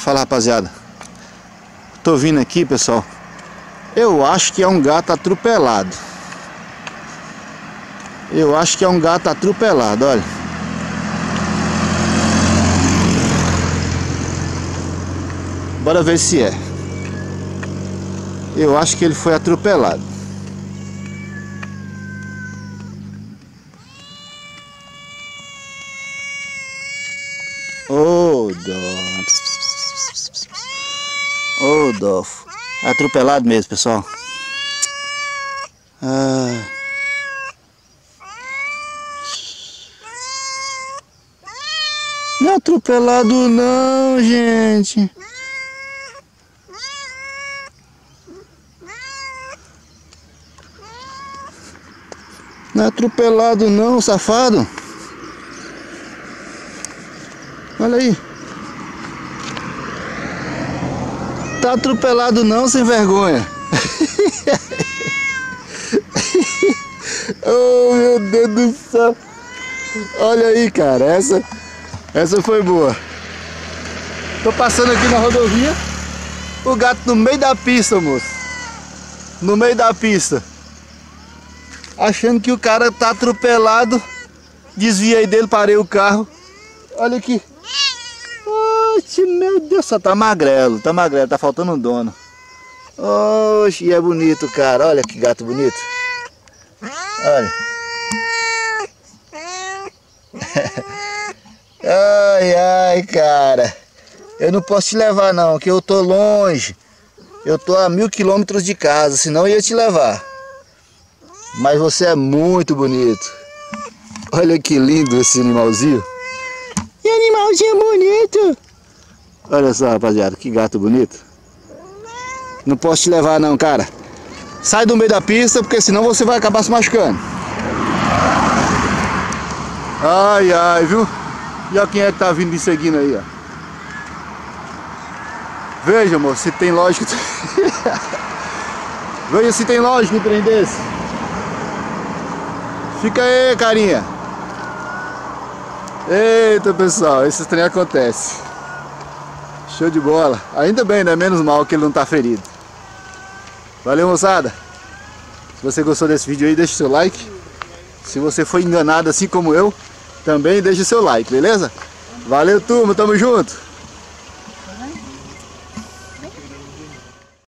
Fala, rapaziada. Tô vindo aqui, pessoal. Eu acho que é um gato atropelado. Eu acho que é um gato atropelado, olha. Bora ver se é. Eu acho que ele foi atropelado. Ô, dó. Ô, dó. Atropelado mesmo, pessoal. Não é atropelado não, gente. Não é atropelado não, safado. Olha aí. Tá atropelado não, sem vergonha. Oh, meu Deus do céu. Olha aí, cara, essa foi boa. Tô passando aqui na rodovia. O gato no meio da pista, moço. No meio da pista. Achando que o cara tá atropelado. Desviei dele, parei o carro. Olha aqui. Oxe, meu Deus, só tá magrelo, tá faltando um dono. Oxe, e é bonito, cara, olha que gato bonito. Olha. Ai, ai, cara. Eu não posso te levar não, que eu tô longe. Eu tô a 1000 quilômetros de casa, senão eu ia te levar. Mas você é muito bonito. Olha que lindo esse animalzinho. Que animalzinho bonito. Olha só, rapaziada, que gato bonito. Não posso te levar não, cara. Sai do meio da pista, porque senão você vai acabar se machucando. Ai, ai, viu? E olha quem é que tá vindo me seguindo aí, ó. Veja, amor, se tem lógica. Veja se tem lógica em trem desse. Fica aí, carinha. Eita, pessoal, esse trem acontece. Show de bola. Ainda bem, né? Menos mal que ele não tá ferido. Valeu, moçada. Se você gostou desse vídeo aí, deixa o seu like. Se você foi enganado assim como eu, também deixa o seu like, beleza? Valeu, turma, tamo junto.